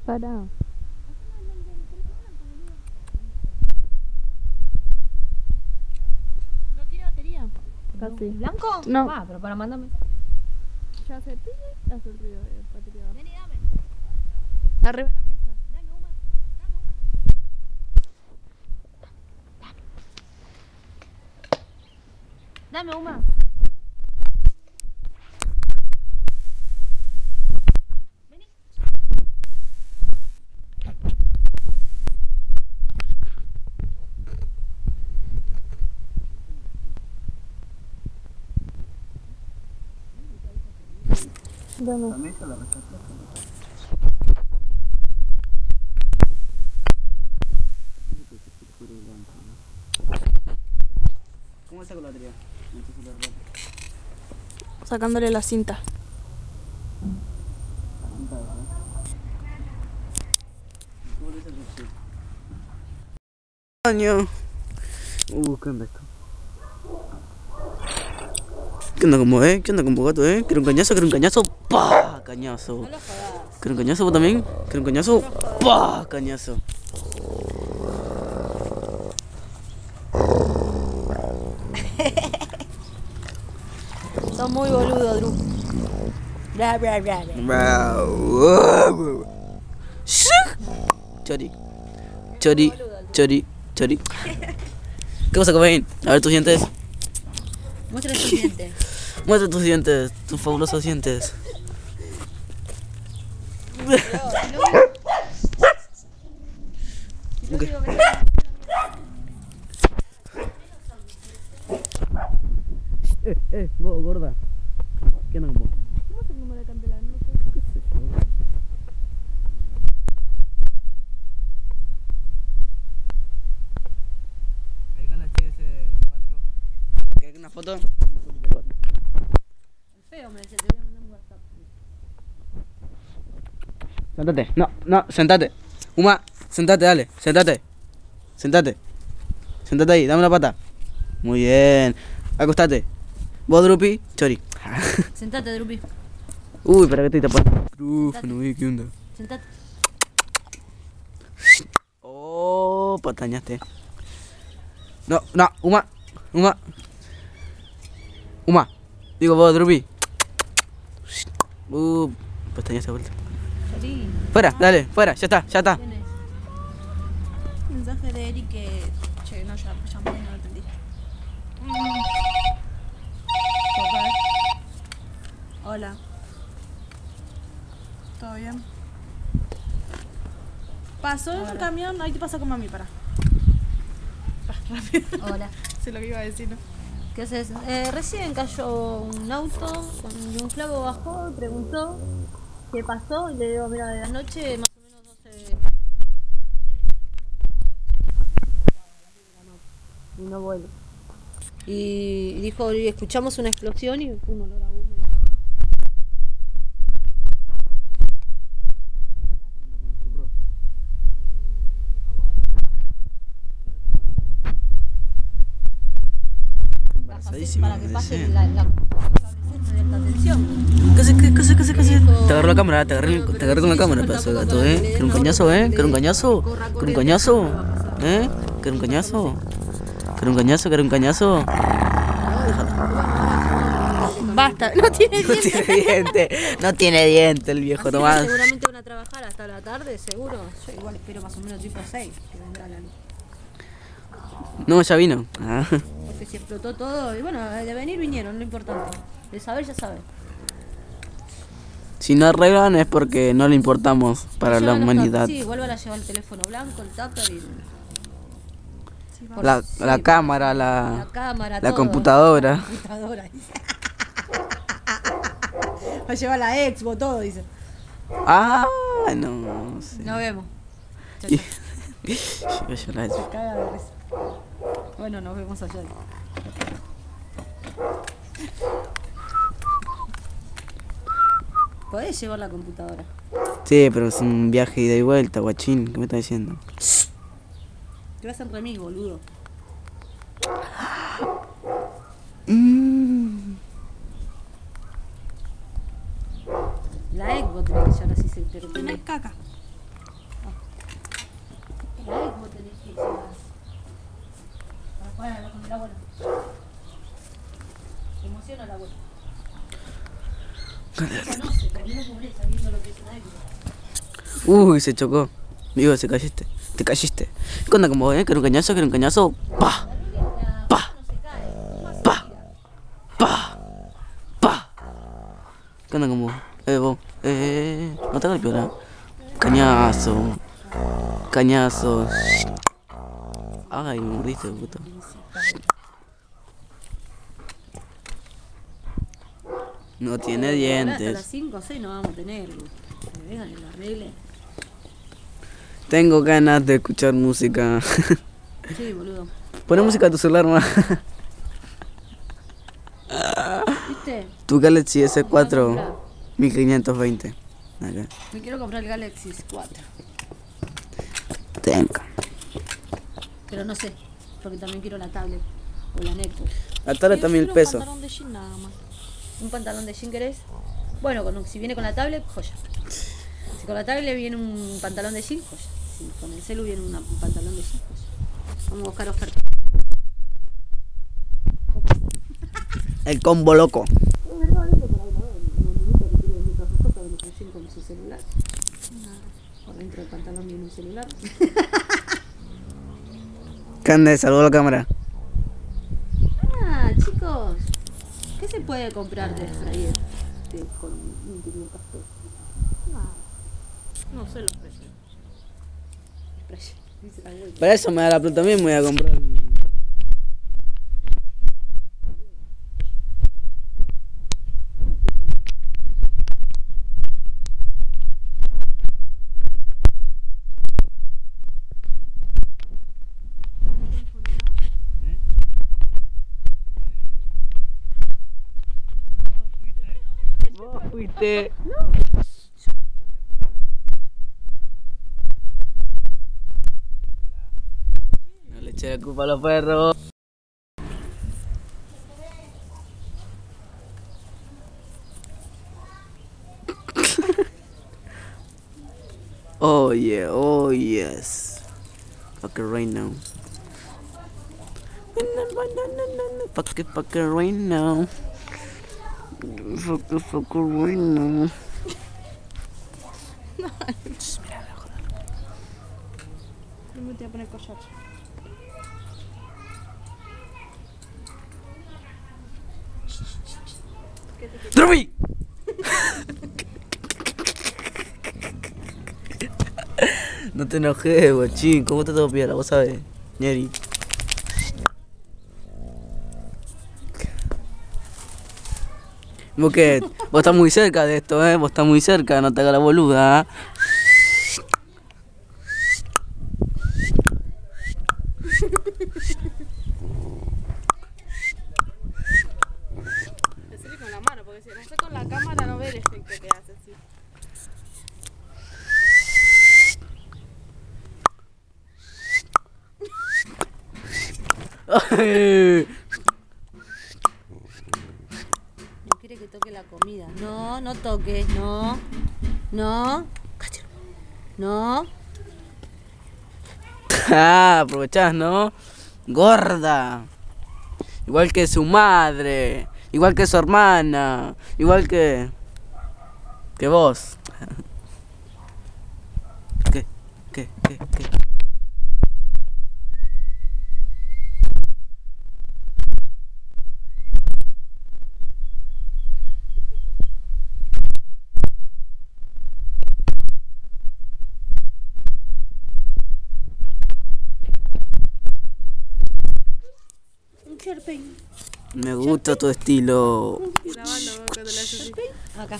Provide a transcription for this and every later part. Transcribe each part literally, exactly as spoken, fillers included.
Para. ¿No tiene batería? Casi. ¿Blanco? No. Ah, pero para mandar mensaje. Ya hace pi, hace el ruido de batería. Vení, dame. Arriba de la mesa. Dame una. Dame una. Dame una. Vení. Dame. La mesa la rechazaste. ¿Cómo saco la batería? Sacándole la cinta. Año. Uh, ¿qué onda esto? ¿Qué onda con vos, eh? ¿Qué onda con vos, gato, eh? ¿Quiero un cañazo? ¿Quiero un cañazo? ¡Pah! Cañazo. No lo jodas. ¿Quiero un cañazo vos también? ¿Quiero un cañazo? ¡Pah! Cañazo. Sos muy boludo, Drew. Bla, bla, bla, bla. Chori. Chori. Chori. Chori. ¿Qué pasa, Cobain? A ver tus dientes. Muestra tus dientes. Muestra tus dientes, tus fabulosos dientes. Ok. Eh, eh, vos, gorda. ¿Qué onda con vos? ¿Cómo es el número de Cantelar? No sé. ¿Qué sé yo? El Galaxy S cuatro. ¿Querés una foto? Feo, me dice, te voy a mandar un WhatsApp. Sentate, no, no, sentate. Uma, sentate, dale, sentate. Sentate. Sentate ahí, dame una pata. Muy bien. Acostate. Vos, Drupi, Chori. Sentate, Drupi. Uy, para que estoy tapando el micrófono, uy, ¿qué onda? Sentate. Oh, patañaste. No, no, Uma, Uma. Uma. Digo vos, Drupi. Uh, pestañaste de vuelta. Salí. Fuera, dale, fuera, ya está, ya está. ¿Quién es? Mensaje de Eric que... Che, no, ya llamé y no lo atendí. Tocar. Hola. ¿Todo bien? Pasó en un camión, ahí te pasa con mami, para. Rápido. Hola. Sé lo que iba a decir, ¿no? ¿Qué haces? Eh, recién cayó un auto, con un clavo bajó, preguntó qué pasó y le digo, mira, de la noche más o menos no sé. Y no vuelve. Y dijo, y escuchamos una explosión y un olor a humo. Embarazadísima. Para que pase sí. la, la, la de atención. ¿Qué haces? ¿Qué haces? ¿Qué haces? ¿Qué haces? Dijo- Te agarró la cámara, te agarré, Bueno, te pero agarré con la sí, cámara, súper pedazo de tampoco gato, para ¿eh? que le ¿Quieres un den cañazo, orden eh? de- ¿Quieres un cañazo? corra, ¿Quieres corre, un cañazo? no va a pasar. ¿Eh? ¿Quieres un cañazo? ¿Quieres un cañazo? ¿Quieres un cañazo? Basta, no tiene No tiene diente, no tiene diente el viejo Así que Tomás. seguramente van a trabajar hasta la tarde, seguro. Yo igual espero más o menos tipo seis que vendrá la luz. No, ya vino. Ah. Porque si explotó todo, y bueno, de venir vinieron, lo importante. De saber ya saben. Si no arreglan es porque no le importamos para la Llevan los humanidad. tuppers, sí, vuelvan a llevar el teléfono blanco, el tupper y... La, Sí, la cámara, la, la cámara, la todo. computadora. La computadora, dice. Va a llevar la Expo, todo, dice. Ah, no, no sé. Nos vemos. Chau, Y- chau. Yo voy a llorar. Se caga de risa. Bueno, nos vemos allá. Podés llevar la computadora. Sí, pero es un viaje ida y vuelta, guachín. ¿Qué me estás diciendo? Te vas a remis, boludo. Mm. La Expo tenés que llevar así se te Tenés caca. Sí, sí, va. Para jugar a- con el abuelo. Se emociona el abuelo. Ya no se terminó pobreza viendo lo que es una época. Uy, se chocó. Digo, se caíste. Te caíste. ¿Qué onda con vos, eh? ¿Querés un cañazo? ¿Querés un cañazo? ¡Pa! ¡Pa! ¡Pa! ¡Pa! ¡Pa! ¿Qué onda con vos? Eh, vos. Eh, no te hagas el piola. Cañazo. Cañazo. Ay, me mordiste, puto. No tiene Hasta las dientes. cinco o seis no vamos a tener. Que me vengan y lo arreglen. Tengo ganas de escuchar música. Sí, boludo. Poné música a tu celular, más. ¿Viste? Tu Galaxy S Comprar. cuatro mil quinientos veinte. Acá. Me quiero comprar el Galaxy cuatro. Tengo. Pero no sé. Porque también quiero la tablet. O la netbook. La tablet está mil pesos. Un pantalón de jean nada más. ¿Un pantalón de jean querés? Bueno, con- si viene con la tablet, joya. Si con la tablet viene un pantalón de jean, joya. Si con el celu viene una- un pantalón de jean, joya. Vamos a buscar ofertas. El combo loco. Con su celular. Por dentro del pantalón viene un celular. Cande, saludo a la cámara. Ah, chicos. ¿Qué se puede comprar de Fryer de- con mil quinientos pesos? No sé los precios. Fryer, dice la abuela. Para eso me da la plata a mí, me voy a comprar. Vos fuiste. No le eché la culpa a los perros. Oh yeah, oh yes. Fuck it right now. Fuck it, fuck it right now. Fuck it, fuck it right now. No me voy a poner collar. ¡Dropi! No te enojes, guachín. ¿Cómo te tengo piedra? Vos sabés, Ñeri. Vos que, vos estás muy cerca de esto, eh. Vos estás muy cerca, no te hagas la boluda. ¿Eh? Hacerle con la mano, porque si lo hace con la cámara no ve el efecto que hace así. Ay. No quiere que toque la comida. No, no toques, no. No. Cállate. No. Ah, aprovechás, ¿no? Gorda. Igual que su madre. Igual que su hermana. Igual que... Que vos. ¿Qué? ¿Qué? ¿Qué? ¿Qué? Un Sharpei. Me gusta tu estilo. Grabando vos cuando le haces así. Acá.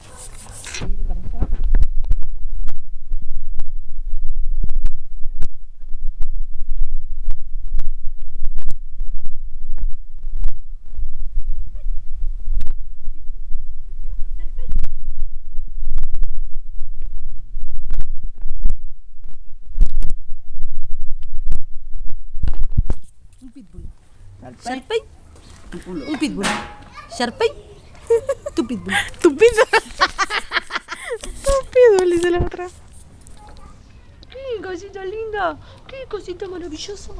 Un pitbull. Sharpei. Un pitbull. Sharpei. Tu pitbull. Tu pizza. Tu pizza, le dice la otra. ¡Qué cosito lindo! mira. Qué cosita maravillosa.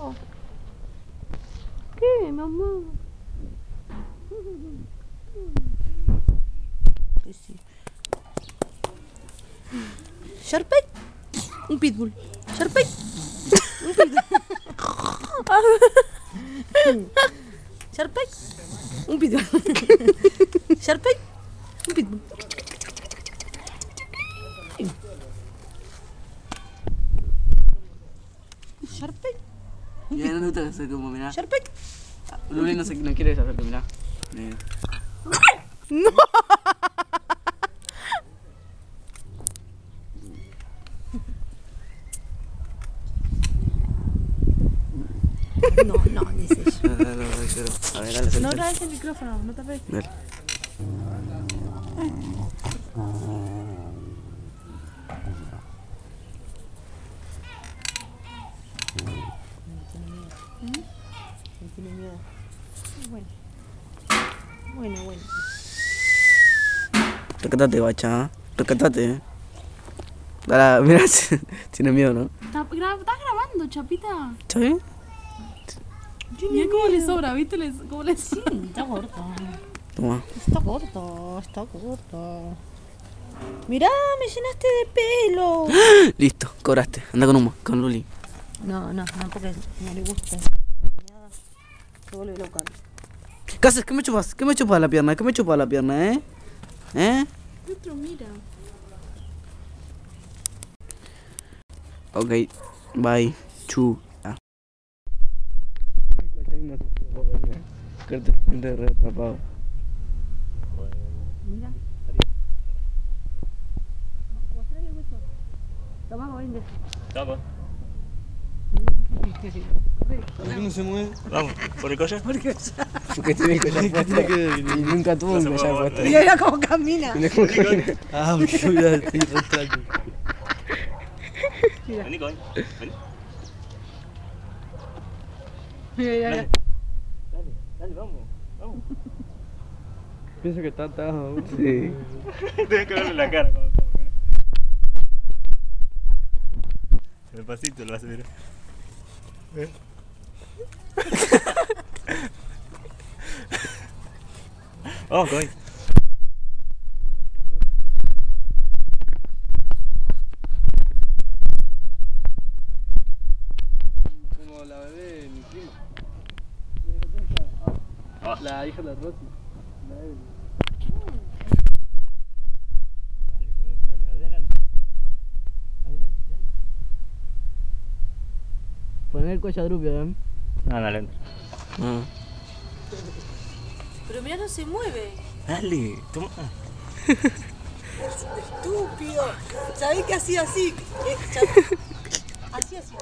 ¿Qué, mamá? Pues sí. Sharpei. Un pitbull. Sharpei. Un pitbull. Sharpei. Un pitbull. Sharpei. Un pitbull. Sharpei. Ya no te hacer como, mirá. Sharpei. Luli no, se, no quiere hacerte, mirá. Mira. No. No, no, dice ella. No, no, no, quiero. A ver, dale, No suéltalo. grabes el micrófono, no te ves. Dale. Tiene miedo. Bueno. Bueno, bueno. Recatate, bacha. ¿Eh? Recatate, eh. Dale, mira, tiene miedo, ¿no? ¿Estás grabando, Chapita? ¿Está bien? Mira cómo le sobra, ¿viste? Le- cómo le Sí, está corto. Toma. Está corto, está corto. Mirá, me llenaste de pelo. Listo, cobraste. Anda con Uma, con Luli. No, no, no, porque no le gusta. Se vuelve loca. ¿Qué haces? ¿Qué me chupas? ¿Qué me chupas la pierna? ¿Qué me chupas la pierna, eh? ¿Eh? Otro, mira. Ok, bye. Chu. Ah. Atrapado. Mira. Tomá, vende. Vamos. ¿Por qué no se mueve? Vamos, ¿por el collar? Porque tiene el collar puesto. Y nunca tuvo un collar puesto. Mira, mira cómo camina. Mira cómo camina. Ah, porque voy a estoy retranco. Vení, Coy. Vení. Mira, mira, mira. Dale, dale, vamos. Vamos. Pienso que está atado. Sí. Tienes que verle la cara como como. Despacito lo vas a ver. ¿Eh? Vamos, Coy. Como la bebé de mi prima. Ah. La hija de Rosy. La Evelyn. Dale, Coy, dale, adelante. Adelante, dale. Poner el cuello a Drupio, ¿eh? No, dale. Ah. Pero mira, no se mueve. Dale, toma. Estúpido. ¿Sabés que hacía así? Eh, ¿sabés? Así, así.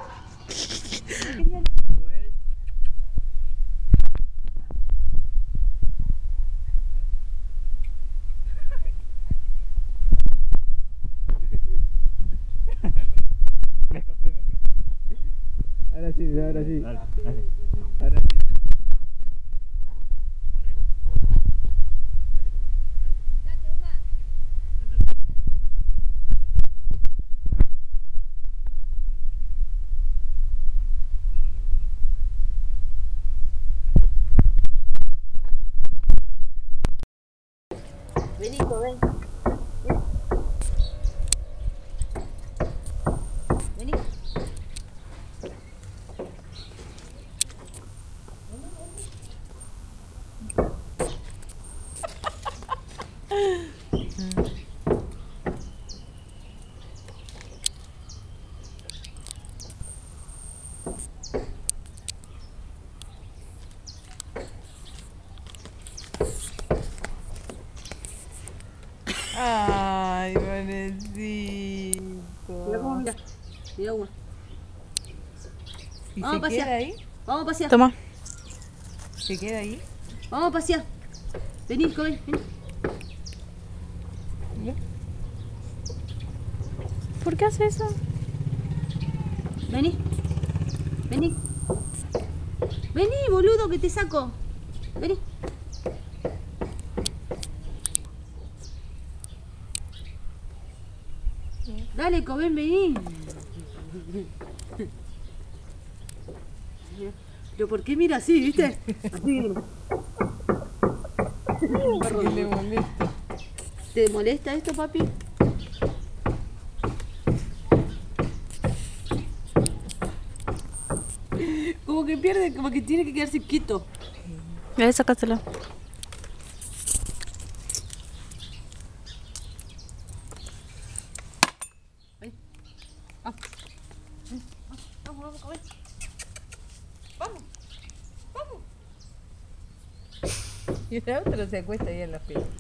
Me escapé, me escapé. Ahora sí, ahora sí. Dale, dale. Ahora sí. Vení, ven. Vení. Ay, Vanecito. Mira cómo mira. Mira una. ¿Y Vamos a se pasear. queda ahí? Vamos a pasear. Toma. ¿Se queda ahí? Vamos a pasear. Vení, Coy, vení. ¿Por qué hace eso? Vení. Vení. Vení, boludo, que te saco. Vení. Dale, Coben, vení. Pero ¿por qué mira así, viste? Así. Porque le molesta. ¿Te molesta esto, papi? Como que pierde, como que tiene que quedarse quieto. Ya, sácatelo. Vamos, vamos, a ver. Vamos, vamos. Y el otro se acuesta ahí en la fila.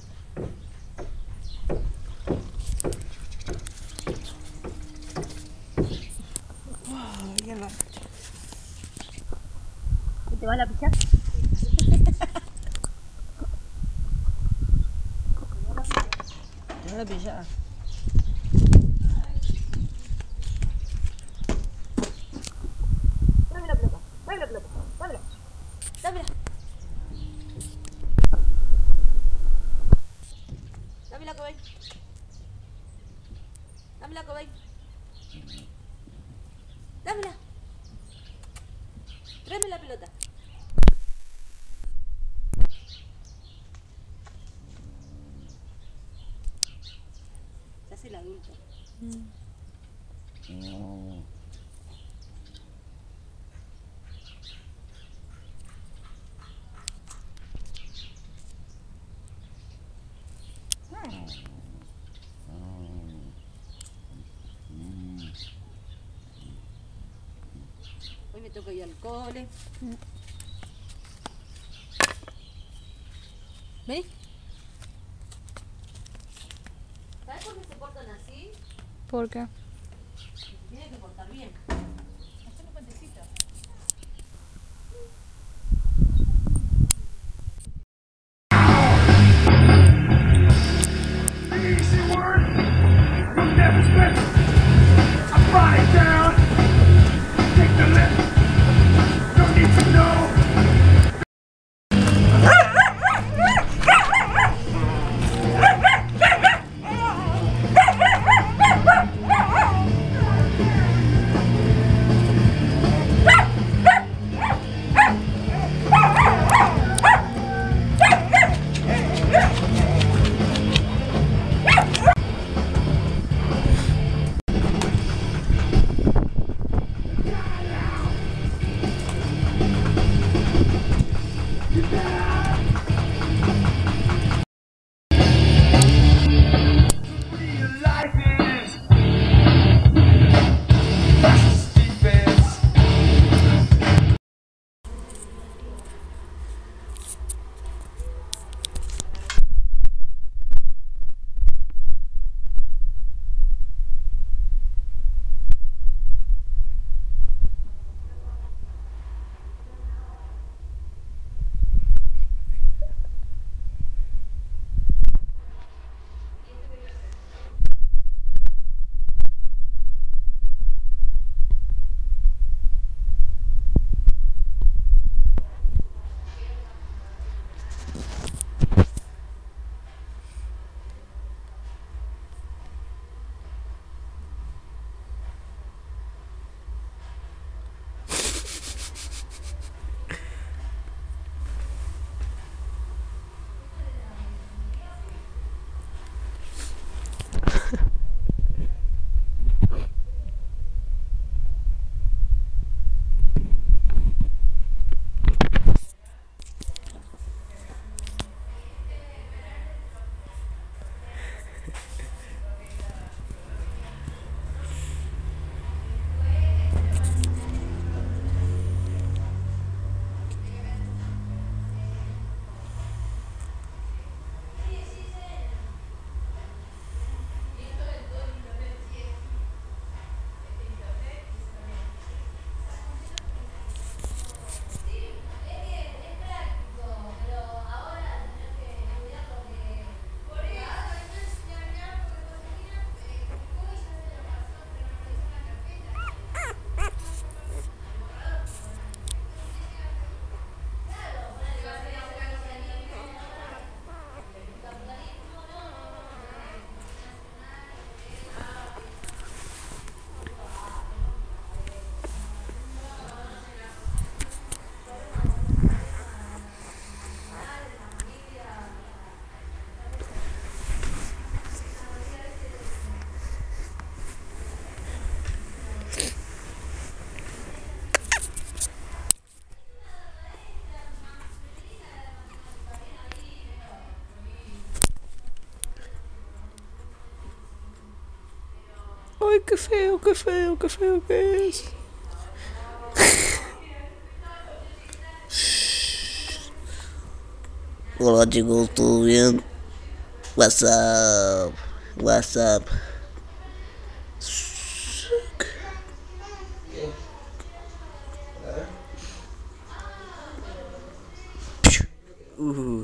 ¿Te va la pichar? No la pillaba. Dame la pelota, dame la pelota, dámela. Dámela. Dámela, Cobain. Dámela, Cobain. Dámela. Tráeme la pelota. Se hace el adulto. Hoy me toca ir al cole. ¿Vení? ¿Sabes por qué se portan así? ¿Por qué? Se tienen que portar bien. Hacemos un puentecito. Easy word, you'll never slip. I brought it down. Take the lip. No need to know. qué feo, qué feo, qué feo que es. Hola chicos, ¿todo bien? What's up? What's up? Uh.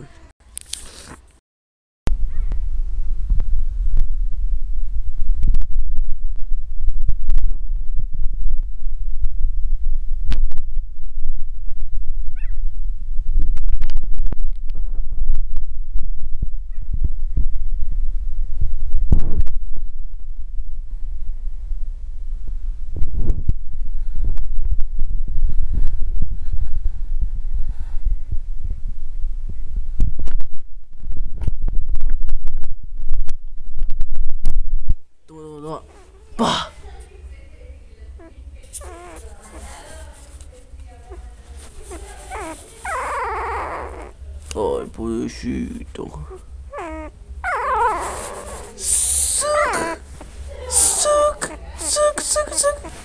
Toma, pa. Ay, pobrecito. Suck, suck, suck, suck, suck.